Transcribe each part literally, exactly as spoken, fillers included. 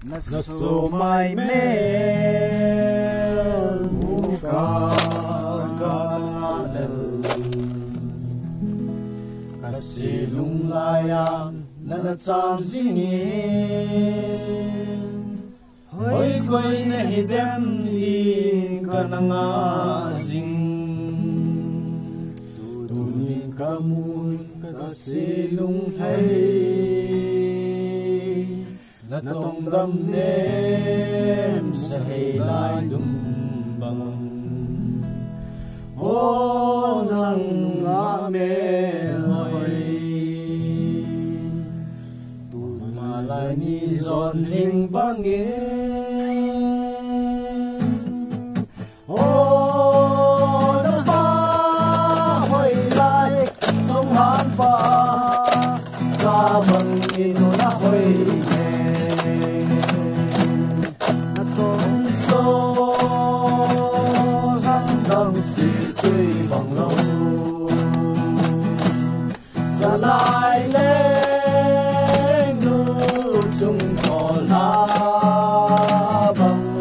so mai mel muka kanal kasilung layang na cham zingin hoi koi na hidem di kananga zing tutunin kamun kasilung hay natong damnem sa hilay dumbang o nang amehoy tumalay ni Zon Ling bangin o napahoy lay sunghan pa sa bangin o nahoy lại lên nước chung cỏ lá bằng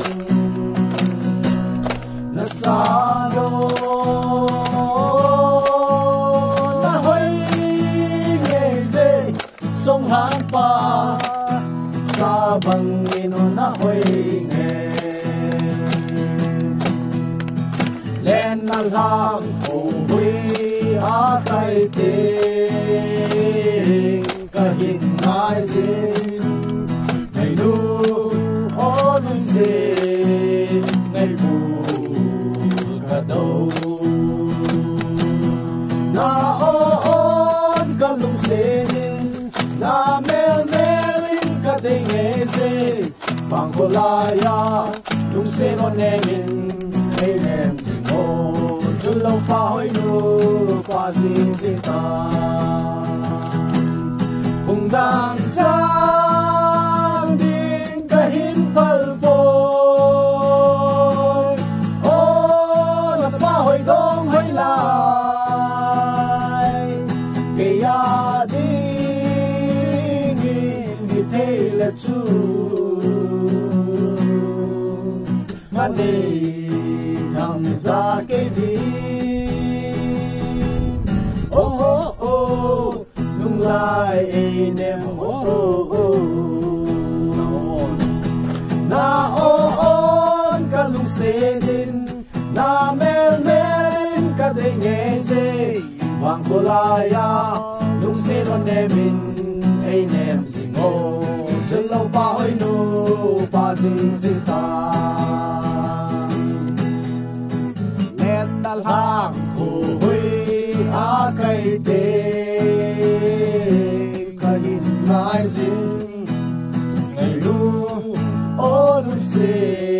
nó xa đô nó hơi nghề dê sông hán pa xa bằng nó hơi nghề lên nó lang hồ huy á tay tê kahin ai sin ngày nu ô nu se ngày bu cả đâu na ô ôn cả lung se na mel melin cả day nghe se bang kolaya lung se non nemin ngày nem sing ô chul lâu pa hoi nu qua sing sing ta hùng đàn trang din kahin palboy ô na pa hoi dong hoi lai kaya ding in di thele chu mane tham gia cái đi ô ô ô lung lai nem ô ô na ô ôn cả lung se din na mel melin cả day nghe dê vang cô lai ya lung se non nemin ai nem sing ô chân lâu pa hoi nu pa sing sing ta lên dal hang cô hui a kai te kahin nai zin ngày lu ô lu se